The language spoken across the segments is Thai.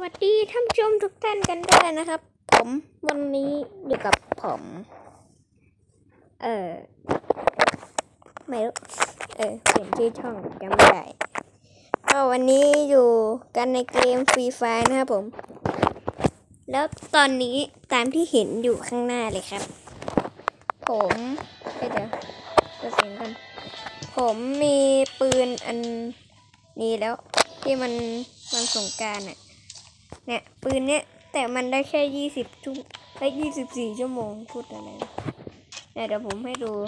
สดีท่านผู้ชมทุกท่านกันด้วยนะครับ ผมวันนี้อยู่กับผมไม่รู้เปลี่ยนชื่อช่องจำไม่ได้ก็วันนี้อยู่กันในเกมฟรีไฟร์นะครับผมแล้วตอนนี้ตามที่เห็นอยู่ข้างหน้าเลยครับผมเดี๋ยวจะเสียงกันผมมีปืนอันนี้แล้วที่มันสงกรานต์เนี่ยปืนเนี้ยแต่มันได้แค่24 ชั่วโมงพูดอะไรนะเนี่ยเดี๋ยวผมให้ดู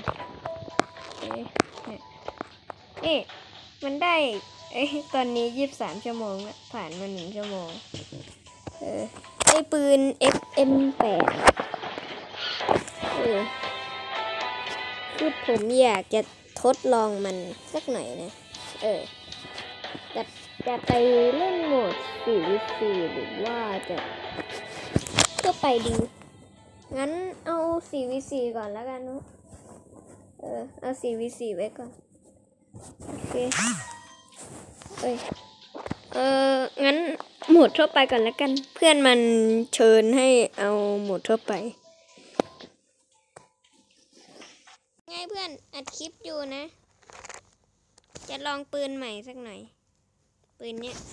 นี่มันได้ตอนนี้23 ชั่วโมงแล้วผ่านมา1 ชั่วโมงไอ้ปืน FM8 คือผมอยากจะทดลองมันสักหน่อยนะจะไปเล่นโหมด 4v4 หรือว่าจะก็ไปดีงั้นเอา 4v4 ก่อนแล้วกันนุเอา 4v4 ไว้ก่อนโอเคงั้นโหมดทั่วไปก่อนแล้วกันเพื่อนมันเชิญให้เอาโหมดทั่วไปไงเพื่อนอัดคลิปอยู่นะจะลองปืนใหม่สักหน่อยปืนเนี้ย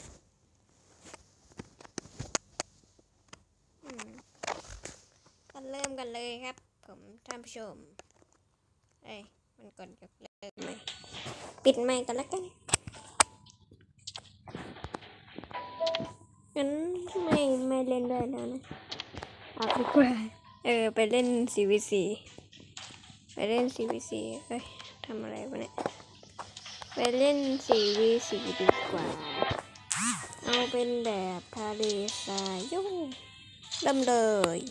ก็เริ่มกันเลยครับผมท่านผู้ชมมันก่อนจะเริ่มไหมปิดไมค์กันแล้วกันงั้นไม่เล่นด้วยแล้วนะเอาดีกว่าไปเล่น 4v4 ทำอะไรวะเนี่ยไปเล่น 4v4 ดีกว่าเอาเป็นแบบทะเลทรายเริ่มเลย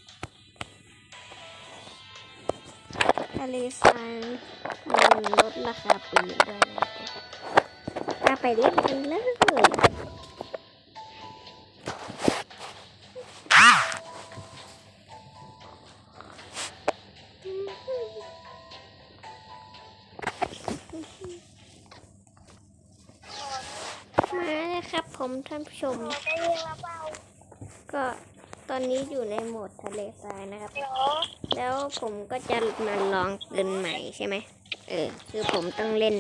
ทะเลทรายมันลดราคาปืนด้วยนะไปเล่นกันเลยมาเลยครับผมท่านผู้ชมก็ตอนนี้อยู่ในโหมดทะเลทรายนะครับแล้วผมก็จะมาลองปืนใหม่ใช่ไหมคือผมต้องเล่น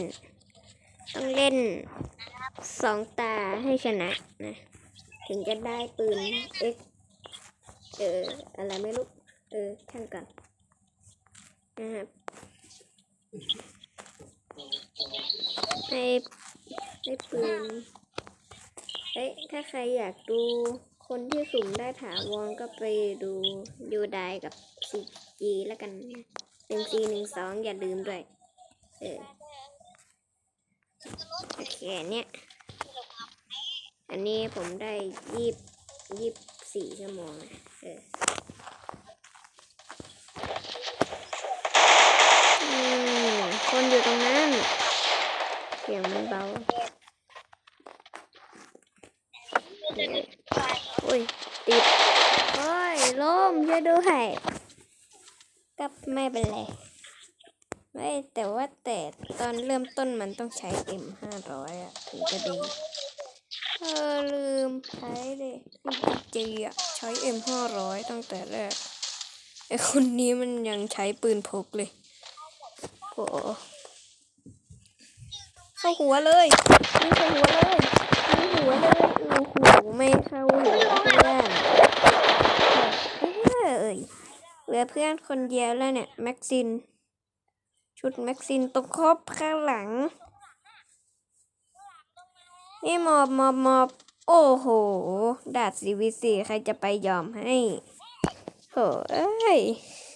2 ตาให้ชนะนะถึงจะได้ปืน X อะไรไม่รู้ช่างก่อนนะครับให้ปืนถ้าใครอยากดูคนที่สุ่มได้ถาวรก็ไปดูยูไดกับ 4G แล้วกัน1G12อย่าลืมด้วยโอเคเนี่ยอันนี้ผมได้24 ชั่วโมงคนอยู่ตรงนั้นเสียงมันเบาอุ้ยติดโอ้ยล้มช่วยด้วยก็ไม่เป็นไรแต่ตอนเริ่มต้นมันต้องใช้ M500 ถึงจะดีลืมใช้เลยจีใช้ M500 ตั้งแต่แรกไอคนนี้มันยังใช้ปืนพกเลยโอ้เข้าหัวเลยไม่เข้าหัวเลยไม่เข้าหัวเพื่อนเหลือเพื่อนคนเดียวแล้วเนี่ยแม็กซินชุดแม็กซินตกครบข้างหลังนี่มอบโอ้โหดาด 4v4 ใครจะไปยอมให้โอ้ย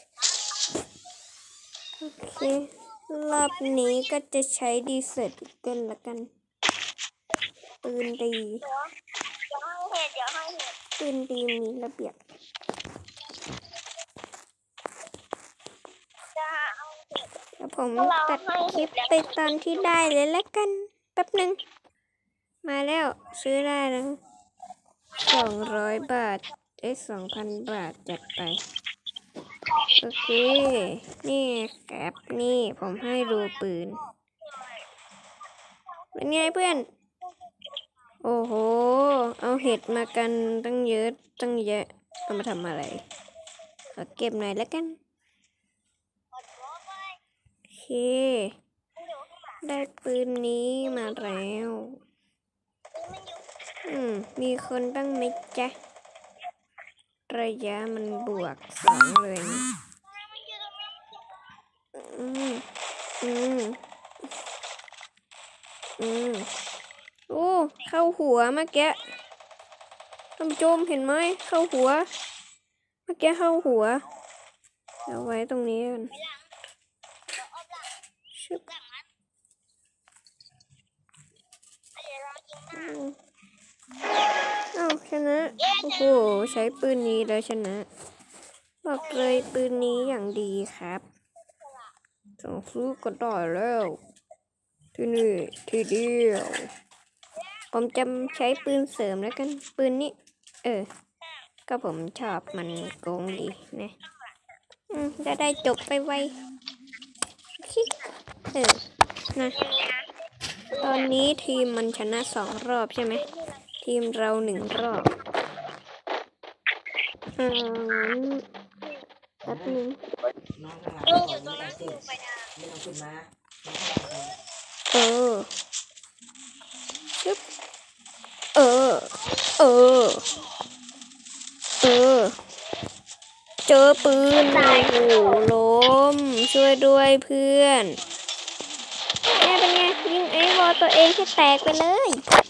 โอเครอบนี้ก็จะใช้ดีเซลกันละกันปืนดีมีระเบียบแล้วผมตัดคลิปไปตอนที่ได้เลยละกันแป๊บนึงมาแล้วซื้อได้แล้ว200 บาท2,000 บาทจัดไปโอเคนี่แกปนี่ผมให้ดูปืนเป็นไงเพื่อนโอ้โหเอาเห็ดมากันตั้งเยอะตั้งเยอะเอามาทำอะไรขอเก็บหน่อยแล้วกันโอเคได้ปืนนี้มาแล้วมีคนบ้างไหมจ๊ะระยะมันบวก2เลยนะโอ้เข้าหัวเมื่อกี้ท่านผู้ชมเห็นไหมเข้าหัวเมื่อกี้เข้าหัวเอาไว้ตรงนี้กันชึบชนะโอ้โหใช้ปืนนี้แล้วชนะบอกเลยปืนนี้อย่างดีครับส่งซื้อก็ได้แล้วที่นี่ทีเดียวผมจะใช้ปืนเสริมแล้วกันปืนนี้ก็ผมชอบมันโกงดีนะจะได้จบไปไวนะตอนนี้ทีมมันชนะ2 รอบใช่ไหมทีมเรา1 รอบแป๊บนึงชึบเจอปืนโอ้โหล้มช่วยด้วยเพื่อนเป็นไงยิงไอ้วอลตัวเองให้แตกไปเลย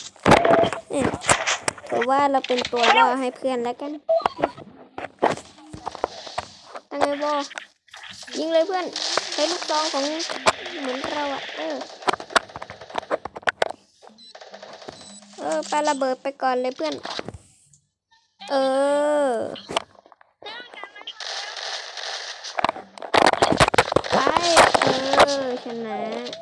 ถือว่าเราเป็นตัวล่อให้เพื่อนแล้วกันตั้งไอ้วอลยิงเลยเพื่อนใช้ลูกซองของเหมือนเราปาระเบิดไปก่อนเลยเพื่อนไปชนะ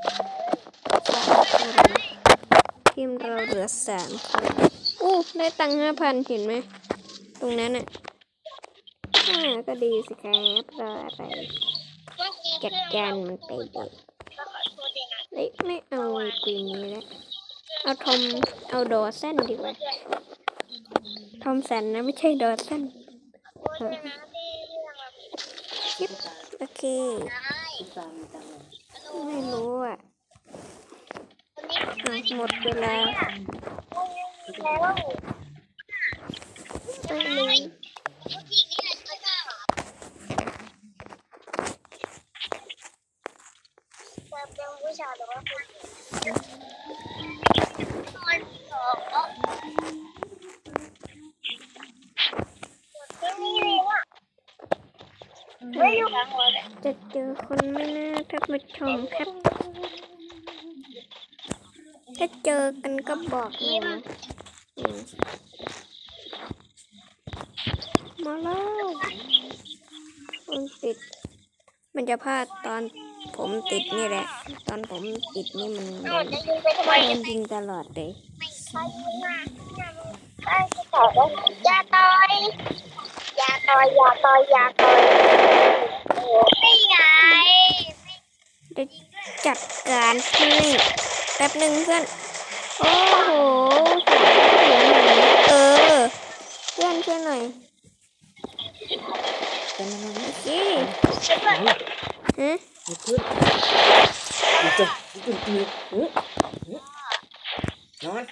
ทีมเราเหลือ3 คนได้ตังค์5,000เห็นไหมตรงนั้นก็ดีสิครับรออะไรจัดการมันไปเลยไม่เอาปืนนี้แล้วเอาดอสันดีกว่าทอมสันนะไม่ใช่ดอสันโอเคไม่รู้หมดเวลาจะเจอคนไม่น่าท่านผู้ชมครับถ้าเจอกันก็บอกเลยนะมาแล้วมันติดมันจะพลาดตอนผมติดนี่แหละตอนผมติดนี่มันโดนยิงตลอดเลยอย่าต่อยไม่ไงจะจัดการให้แป๊บหนึ่งเพื่อนโอ้โหเพื่อนช่วยหน่อยนอน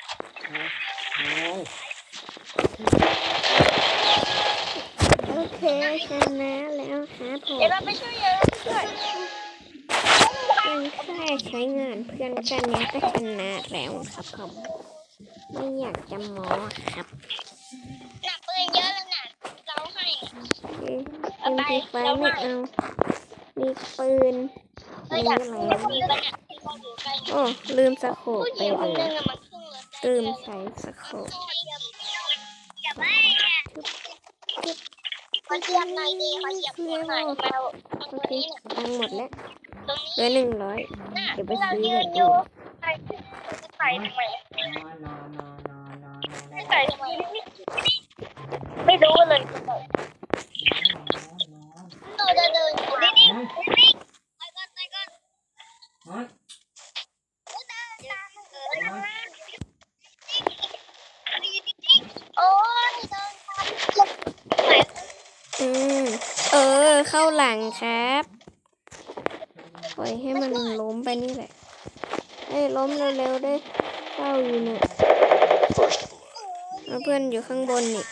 โอเคชนะแล้วครับผมเดี๋ยวเราไปช่วยเยอะด้วยแค่ใช้งานเพื่อนแค่นี้ก็ชนะแล้วครับผมไม่อยากจะโม้ครับหนักปืนเยอะแล้วนะเราให้MP5ไม่เอามีปืนนี่อะไรลืมสโคปไปเลยลืมใช้สโคปโอเคตังค์หมดแล้วเหลือ100เดี๋ยวไปซื้ออย่างอื่นใส่ทำไมไม่รู้เลยตัวเดินเข้าหลังครับปล่อยให้มันล้มไปนี่แหละล้มเร็วๆด้วยเข้าอยู่เนี่ยเพื่อนอยู่ข้างบนนี่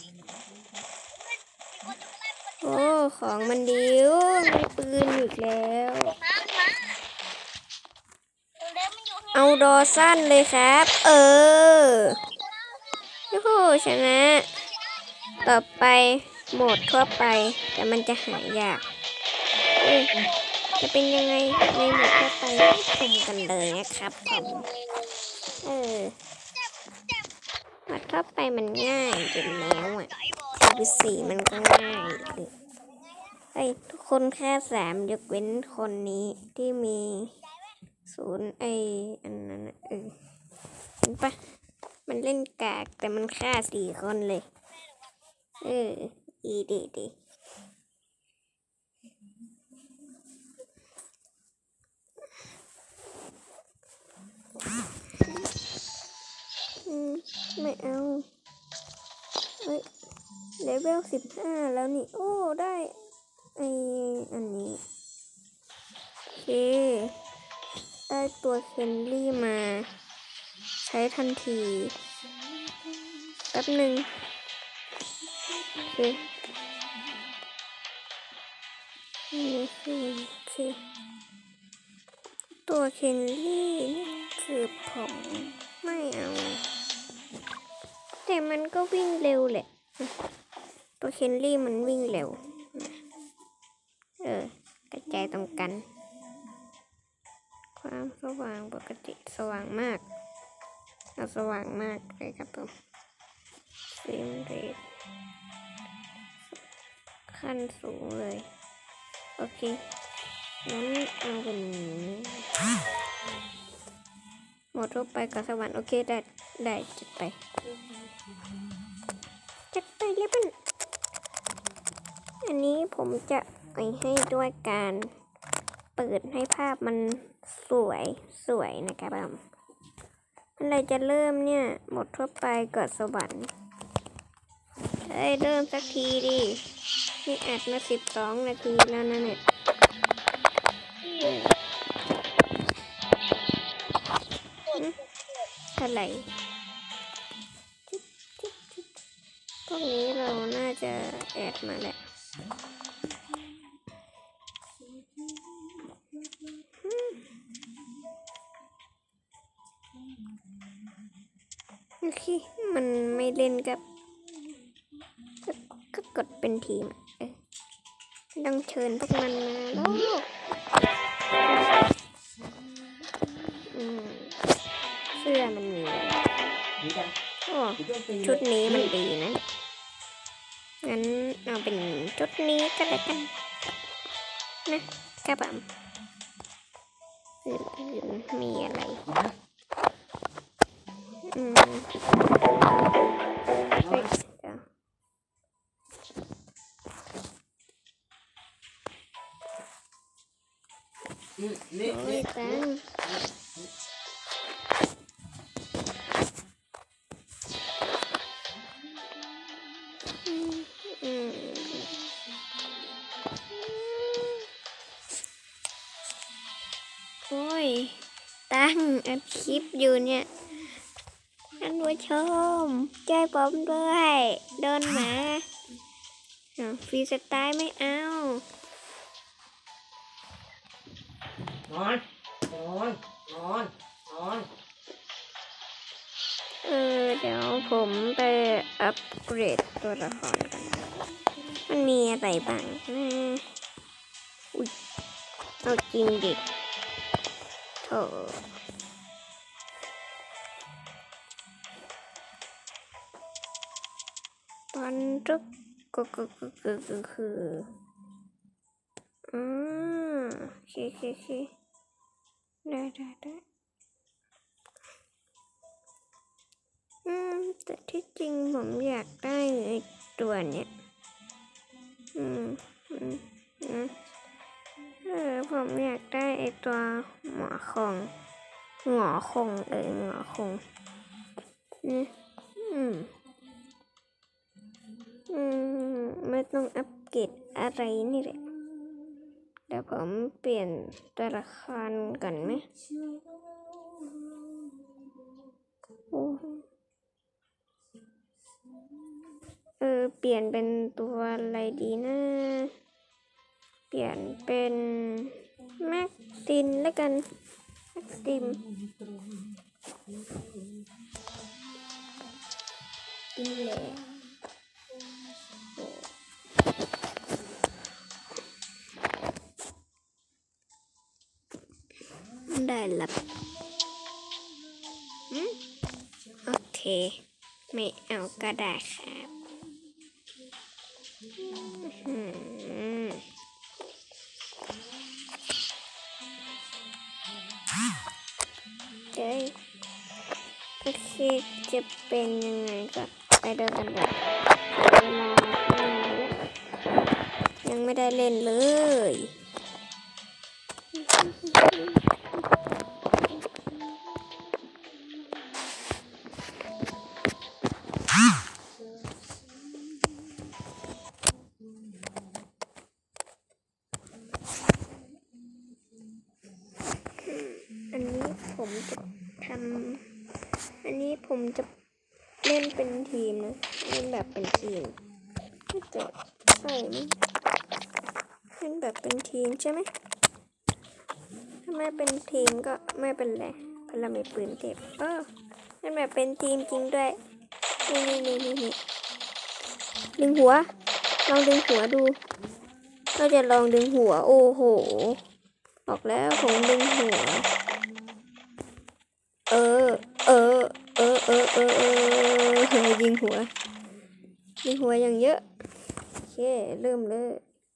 โอ้ของมันดีมีปืนอีกแล้วเอาดอสั้นเลยครับยูหูชนะต่อไปโหมดทั่วไปแต่มันจะหายากจะเป็นยังไงในโหมดทั่วไปชมกันเลยนะครับผมโหมดทั่วไปมันง่ายอยู่แล้วดูสีมันก็ง่ายทุกคนแค่3ยกเว้นคนนี้ที่มี0อันนั้นเห็นปะมันเล่นกากแต่มันฆ่า4คนเลยดีไม่เอาเลเวล15แล้วนี่โอ้ได้อันนี้โอเคได้ตัวเคนลี่มาใช้ทันทีแป๊บหนึ่งโอเคตัวเคนลี่นี่คือผมไม่เอาแต่มันก็วิ่งเร็วแหละตัวเคนลี่มันวิ่งเร็วกระจายตรงกันความสว่างปกติสว่างมากสว่างมากเลยครับผมเฟรมเรทขั้นสูงเลยโอเคงั้นเอาเป็นหมดทั่วไปกับสวรรค์โอเคได้จัดไปเลยมันอันนี้ผมจะไปให้ด้วยการเปิดให้ภาพมันสวยนะครับผมอะไรจะเริ่มเนี่ยหมดทั่วไปกับสวรรค์เริ่มสักทีดินี่อัดมา12 นาทีแล้วนะเนี่ยอะไรพวกนี้เราน่าจะแอดมาแหละโอเคมันไม่เล่นกับก็กดเป็นทีมต้องเชิญพวกมันมาแล้วเสื้อมันมีชุดนี้มันดีนะงั้นเอาเป็นชุดนี้ก็แล้วกันนะครับผมมีอะไรนี่ตังโอ้ยตั้งอัดคลิปอยู่เนี่ยท่านผู้ชมช่วยผมด้วยโดนหมาฟรีสไตล์ไม่เอานอนเดี๋ยวผมไปอัปเกรดตัวละครกันมันมีอะไรบ้างอุ๊ยเอาจริงดิโถตอนทุกก็คือโอเคได้แต่ที่จริงผมอยากได้ไอ้ตัวเนี้ยผมอยากได้ไอ้ตัวหงอคงไม่ต้องอัปเกรดอะไรนี่แหละเดี๋ยวผมเปลี่ยนตัวละครก่อนไหมเปลี่ยนเป็นตัวอะไรดีนะเปลี่ยนเป็นแม็กซินแล้วกันแม็กซิมกินแหละได้ละโอเคไม่เอาก็ได้ครับโอเคจะเป็นยังไงก็ไปเดินกันเลยเวลายังไม่ได้เล่นเลยอันนี้ผมจะเล่นเป็นทีมนะเล่นแบบเป็นทีมไม่เกิดใช่ไหมเล่นแบบเป็นทีมใช่ไหมถ้าไม่เป็นทีมก็ไม่เป็นไรเพราะเรามีปืนเทปเล่นแบบเป็นทีมจริงด้วยนี่ดึงหัวลองดึงหัวดูเราจะลองดึงหัวโอ้โหบอกแล้วผมดึงหัวยิงหัวอย่างเยอะโอเคเริ่มเลย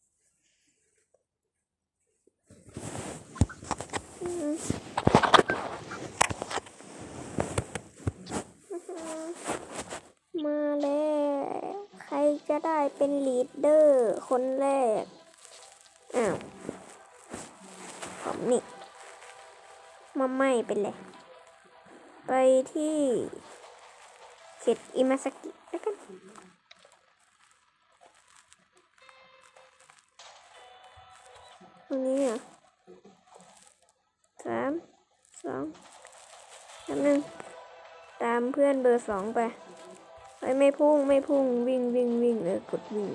มาแล้วใครจะได้เป็นลีดเดอร์คนแรกผมนี่มาไม่เป็นเลยไปที่เขตอิมาซากิแล้วกันตรงนี้3 2 1ตามเพื่อนเบอร์2ไปไม่พุ่งวิ่งกดวิ่ง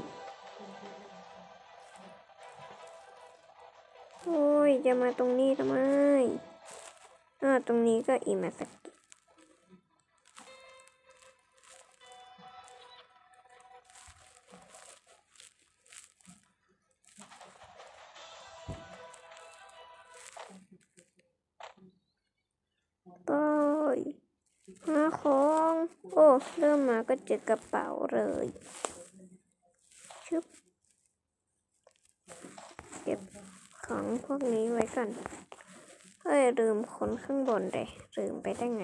โอ้ยจะมาตรงนี้ทำไมตรงนี้ก็อิมาซากิหาของเริ่มมาก็เจอกระเป๋าเลยเก็บของพวกนี้ไว้ก่อนลืมคนข้างบนเลยลืมไปได้ไง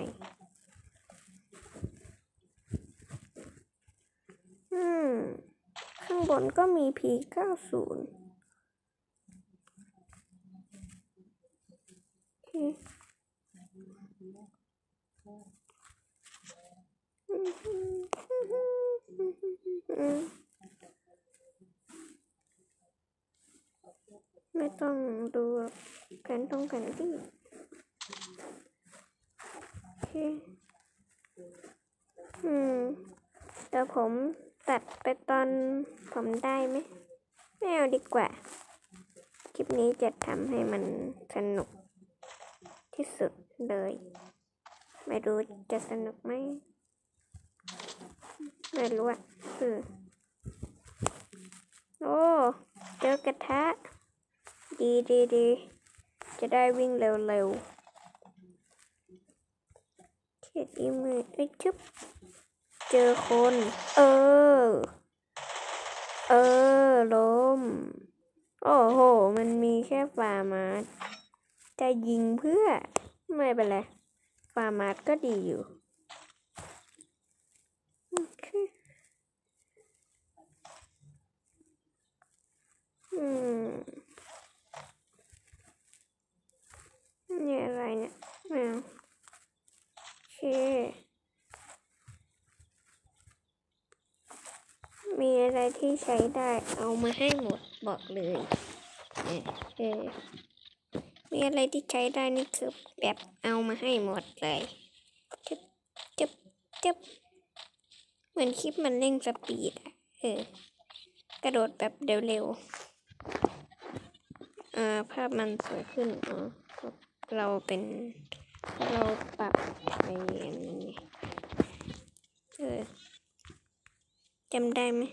ข้างบนก็มี P90 ไม่ต้องดูแผนที่โอเคเดี๋ยวผมตัดไปตอนผมได้ไหมไม่เอาดีกว่าคลิปนี้จะทำให้มันสนุกที่สุดเลยไม่รู้จะสนุกไหมไม่รู้โอ้เจอกระทะดีจะได้วิ่งเร็วเขียนอีเมลชุบเจอคนล้มโอ้โหมันมีแค่ฟาร์มาสจะยิงเพื่อไม่เป็นไรฟาร์มาสก็ดีอยู่โอเคนี่อะไรเนี่ยโอเคมีอะไรที่ใช้ได้เอามาให้หมดบอกเลยมีอะไรที่ใช้ได้นี่คือแบบเอามาให้หมดเลยจับเหมือนคลิปมันเร่งสปีดกระโดดแบบเร็วๆภาพมันสวยขึ้นเราปรับไปอันนี้จำได้ไหม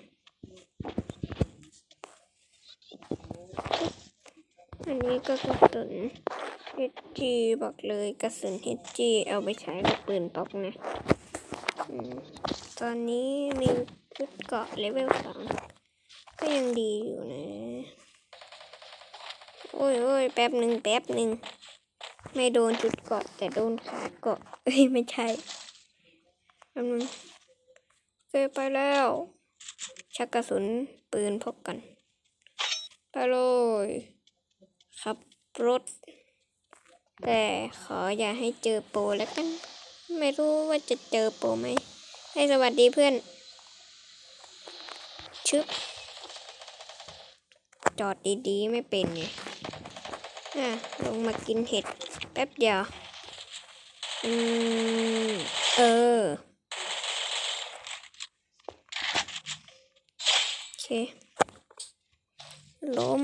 อันนี้ก็กระสุน HG บอกเลยกระสุน HG เอาไปใช้กับปืนป๊อกนะตอนนี้มีชุดเกาะเลเวล 2ก็ยังดีอยู่นะโอ้ยแป๊บหนึ่งไม่โดนชุดเกาะแต่โดนขาเกาะไม่ใช่แป๊บนึงไปแล้วชักกระสุนปืนพกกันไปเลยขับรถแต่ขออย่าให้เจอโปรแล้วกันไม่รู้ว่าจะเจอโปรไหมให้สวัสดีเพื่อนชึบจอดดีๆไม่เป็นไงลงมากินเห็ดแป๊บเดียวโอเคล้ม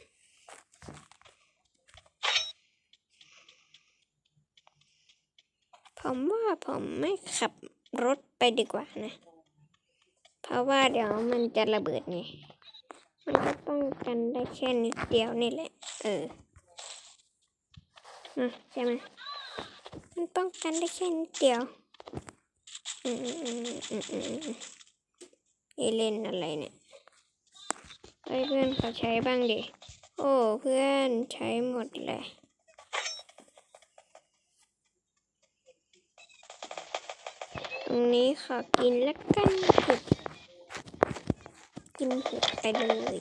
ผมว่าผมไม่ขับรถไปดีกว่านะเพราะว่าเดี๋ยวมันจะระเบิดไงมันก็ป้องกันได้แค่นิดเดียวนี่แหละใช่ไหมมันป้องกันได้แค่นิดเดียวเล่นอะไรเนี่ยเพื่อนเขาใช้บ้างดิโอ้เพื่อนใช้หมดเลยตรงนี้ขอกินแล้วกันกินเห็ดไปเลย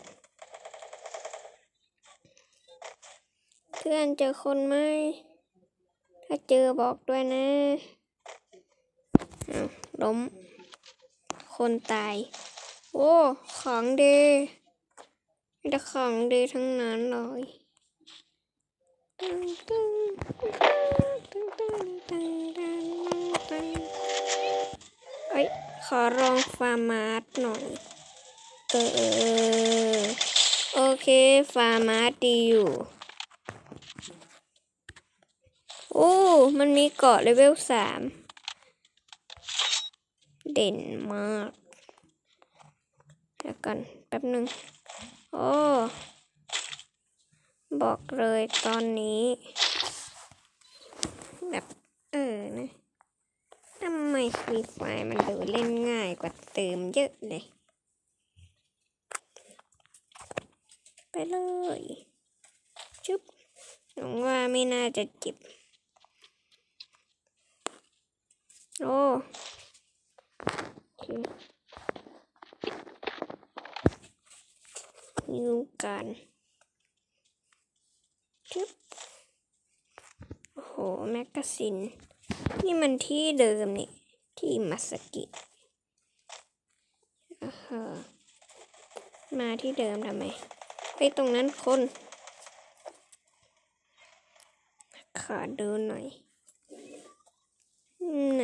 เพื่อนเจอคนไหมถ้าเจอบอกด้วยนะล้มคนตายโอ้ของดีมีแต่ของดีทั้งนั้นเลยขอลองฟาร์มาร์ทหน่อยโอเคฟาร์มาร์ทดีอยู่โอ้มันมีเกาะเลเวล 3เด่นมากเดี๋ยวก่อนแป๊บนึงโอ้บอกเลยตอนนี้แบบนะทำไมฟรีไฟมันดูเล่นง่ายกว่าเติมเยอะเลยไปเลยจุ๊บหวังว่าไม่น่าจะเจ็บโอ้นิ้วกันจุ๊บโอ้โหแมกกาซีนนี่มันที่เดิมนี่ที่มาสกิมาที่เดิมทำไมไปตรงนั้นคนขอดูหน่อยไหน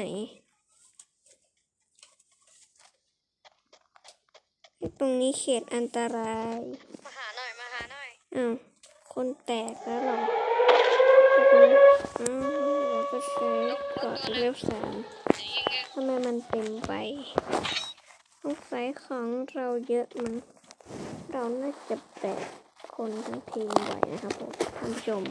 ตรงนี้เขตอันตรายมาหาหน่อยคนแตกแล้วหรอแล้วก็ใช้กดเลเวล 3ทำไมมันเต็มไปต้องใช้ของเราเยอะมั้งเราน่าจะแตกคนทั้งทีมไหวนะครับผมท่านผู้ชม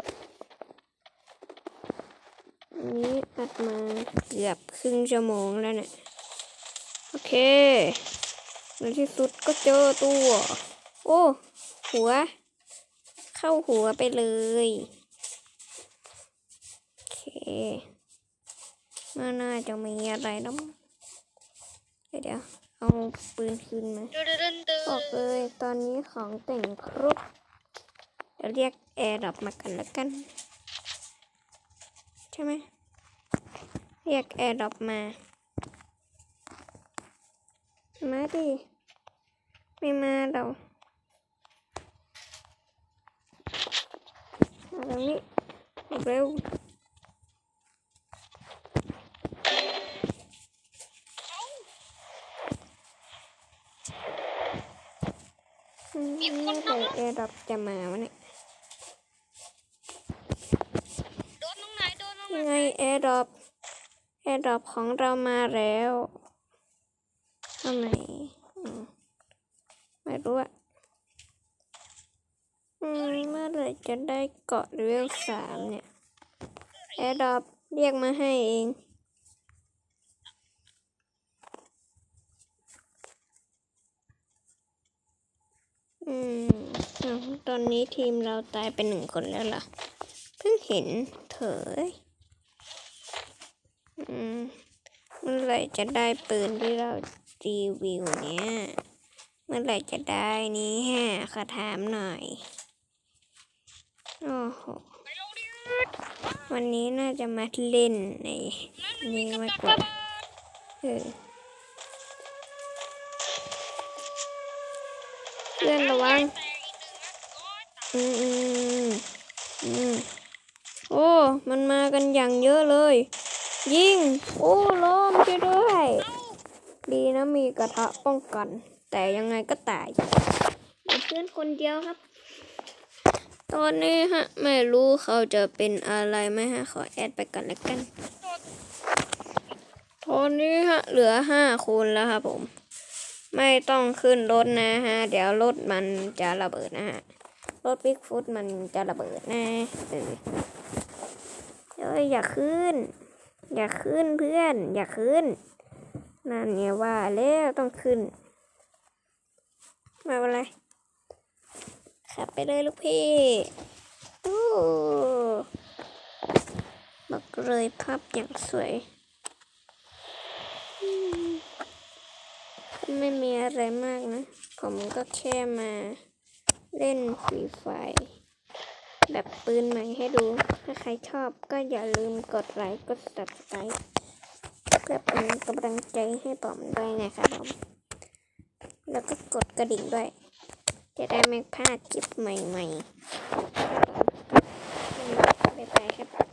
นี้อัดมาเกือบครึ่งชั่วโมงแล้วเนี่ยโอเคในที่สุดก็เจอตัวโอ้หัวเข้าหัวไปเลยโอเคน่าจะมีอะไรนะเดี๋ยวเอาปืนคืนมาบอกเลยตอนนี้ของแต่งครบเดี๋ยวเรียกแอร์ดรอปมากันแล้วกันใช่ไหมเรียกแอร์ดรอปมาดิไม่มาเรามาตรงนี้เร็วเมื่อไหร่แอร์ดรอปจะมาวะเนี่ยยังไงแอร์ดรอปของเรามาแล้วทำไมไม่รู้อะเมื่อไหร่จะได้เกาะเลเวล3เนี่ยแอร์ดรอปเรียกมาให้เองตอนนี้ทีมเราตายไป1 คนแล้วล่ะเพิ่งเห็นเถอะเมื่อไหร่จะได้ปืนที่เรารีวิวเนี่ยเมื่อไหร่จะได้นี้ฮะขอถามหน่อยโอ้โหวันนี้น่าจะมาเล่นในนี้มากกว่าเพื่อนระวังโอ้มันมากันอย่างเยอะเลยยิงโอ้ล้มช่วยด้วยดีนะมีกระทะป้องกันแต่ยังไงก็ตายเพื่อนคนเดียวครับตอนนี้ฮะไม่รู้เขาจะเป็นอะไรไหมฮะขอแอดไปกันแล้วกันตอนนี้ฮะเหลือ5 คนแล้วครับผมไม่ต้องขึ้นรถนะฮะเดี๋ยวรถมันจะระเบิดนะฮะรถบิ๊กฟุตมันจะระเบิดนะอย่าขึ้นเพื่อนอย่าขึ้นนั่นเนี่ยว่าแล้วต้องขึ้นมาอะไรขับไปเลยลูกพี่โอ้บอกเลยภาพอย่างสวยไม่มีอะไรมากนะผมก็แค่มาเล่นฟรีไฟร์แบบปืนใหม่ให้ดูถ้าใครชอบก็อย่าลืมกดไลค์กด Subscribe เพื่อเป็นกำลังใจให้ผมด้วยนะครับผมแล้วก็กดกระดิ่งด้วยจะได้ไม่พลาดคลิปใหม่ๆบ๊ายบายครับ